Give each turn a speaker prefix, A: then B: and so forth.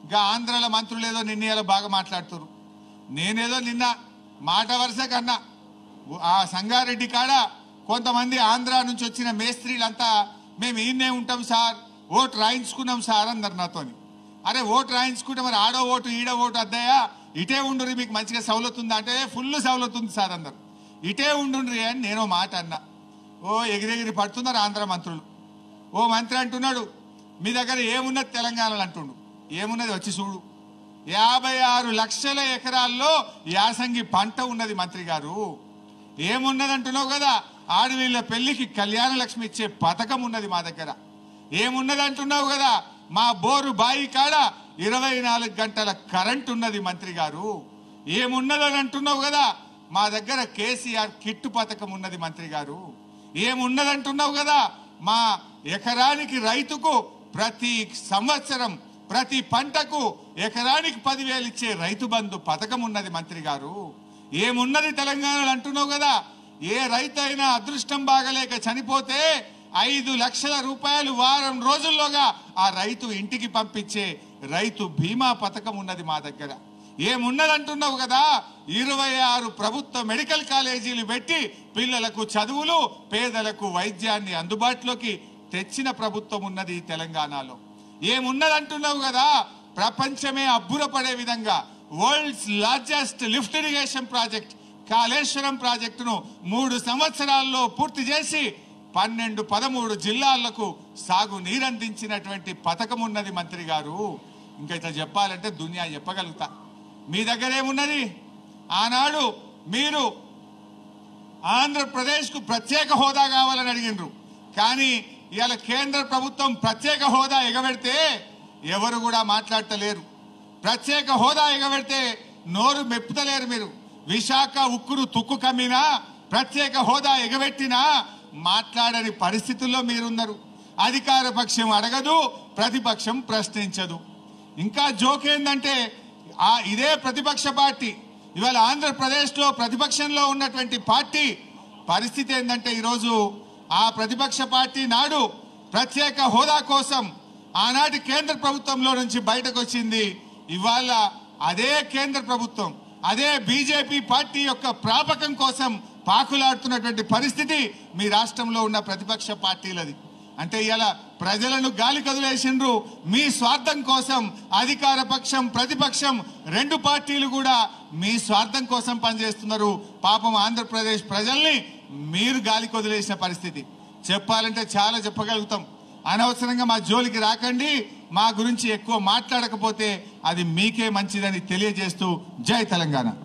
A: ఇంకా ఆంధ్రాల మంత్రులు ఏదో నిన్న బాగా మాట్లాడుతున్నారు. నేనేదో నిన్న మాట వరుస కన్నా ఆ సంగారెడ్డి కాడ కొంతమంది ఆంధ్ర నుంచి వచ్చిన మేస్త్రీలంతా మేము ఈయనే ఉంటాం సార్, ఓటు రాయించుకున్నాం సార్ అందరు నాతోని. అరే ఓటు రాయించుకుంటే మరి ఆడో ఓటు ఈడో ఓటు అద్దయ్యా, ఇటే ఉండుర్రి మీకు మంచిగా సౌలత్ ఉందా అంటే ఫుల్ సౌలత్ ఉంది సార్ అందరు, ఇటే ఉండుండ్రి అని నేను మాట అన్నా. ఓ ఎగిరెగిరి పడుతున్నారు ఆంధ్ర మంత్రులు. ఓ మంత్రి అంటున్నాడు మీ దగ్గర ఏమున్నది తెలంగాణలో అంటుండు. ఏమున్నది వచ్చి చూడు, 56 లక్షల ఎకరాల్లో యాసంగి పంట ఉన్నది మంత్రి గారు. ఏమున్నది అంటున్నావు కదా, ఆడవీళ్ళ పెళ్లికి కళ్యాణ లక్ష్మి ఇచ్చే పథకం ఉన్నది మా దగ్గర. ఏమున్నది అంటున్నావు కదా, మా బోరు బాయి కాడ 24 గంటల కరెంట్ ఉన్నది మంత్రి గారు. ఏమున్నదని అంటున్నావు కదా, మా దగ్గర కేసీఆర్ కిట్టు పథకం ఉన్నది మంత్రి గారు. ఏమున్నదంటున్నావు కదా, మా ఎకరానికి రైతుకు ప్రతి సంవత్సరం ప్రతి పంటకు ఎకరానికి 10,000 ఇచ్చే రైతు బంధు పథకం ఉన్నది మంత్రి గారు. ఏమున్నది తెలంగాణలో అంటున్నావు కదా, ఏ రైతు అయినా అదృష్టం బాగలేక చనిపోతే 5 లక్షల రూపాయలు వారం రోజుల్లోగా ఆ రైతు ఇంటికి పంపించే రైతు బీమా పథకం ఉన్నది మా దగ్గర. ఏమున్నదంటున్నావు కదా, 26 ప్రభుత్వ మెడికల్ కాలేజీలు పెట్టి పిల్లలకు చదువులు, పేదలకు వైద్యాన్ని అందుబాటులోకి తెచ్చిన ప్రభుత్వం ఉన్నది తెలంగాణలో. ఏమున్నదంటున్నావు కదా, ప్రపంచమే అబ్బురపడే విధంగా world's largest lift irrigation project Kaleshwaram ప్రాజెక్టును 3 సంవత్సరాల్లో పూర్తి చేసి 12-13 జిల్లాలకు సాగు నీరందించినటువంటి పథకం ఉన్నది మంత్రి గారు. ఇంకా ఇట్లా చెప్పాలంటే దునియా చెప్పగలుగుతా. మీ దగ్గర ఏమున్నది? ఆనాడు మీరు ఆంధ్రప్రదేశ్కు ప్రత్యేక హోదా కావాలని అడిగినరు, కానీ ఇవాళ కేంద్ర ప్రభుత్వం ప్రత్యేక హోదా ఎగబెడితే ఎవరు కూడా మాట్లాడతలేరు. ప్రత్యేక హోదా ఎగబెడితే నోరు మెప్పుతలేరు మీరు. విశాఖ ఉక్కును తుక్కు కమ్మినా ప్రత్యేక హోదా ఎగబెట్టినా మాట్లాడని పరిస్థితుల్లో మీరున్నారు. అధికార పక్షం అడగదు, ప్రతిపక్షం ప్రశ్నించదు. ఇంకా జోకేందంటే ఇదే ప్రతిపక్ష పార్టీ ఇవాళ ఆంధ్రప్రదేశ్లో ప్రతిపక్షంలో ఉన్నటువంటి పార్టీ పరిస్థితి ఏంటంటే ఈరోజు ఆ ప్రతిపక్ష పార్టీ నాడు ప్రత్యేక హోదా కోసం ఆనాటి కేంద్ర ప్రభుత్వంలో నుంచి బయటకు వచ్చింది. ఇవాళ అదే కేంద్ర ప్రభుత్వం అదే బీజేపీ పార్టీ యొక్క ప్రాపకం కోసం పాకులాడుతున్నటువంటి పరిస్థితి మీ రాష్ట్రంలో ఉన్న ప్రతిపక్ష పార్టీలది. అంటే ఇలా ప్రజలను గాలి కదిలేసిండ్రు మీ స్వార్థం కోసం. అధికార పక్షం ప్రతిపక్షం 2 పార్టీలు కూడా మీ స్వార్థం కోసం పనిచేస్తున్నారు. పాపం ఆంధ్రప్రదేశ్ ప్రజల్ని మీరు గాలి కొదిలేసిన పరిస్థితి. చెప్పాలంటే చాలా చెప్పగలుగుతాం. అనవసరంగా మా జోలికి రాకండి, మా గురించి ఎక్కువ మాట్లాడకపోతే అది మీకే మంచిదని తెలియజేస్తూ జై తెలంగాణ.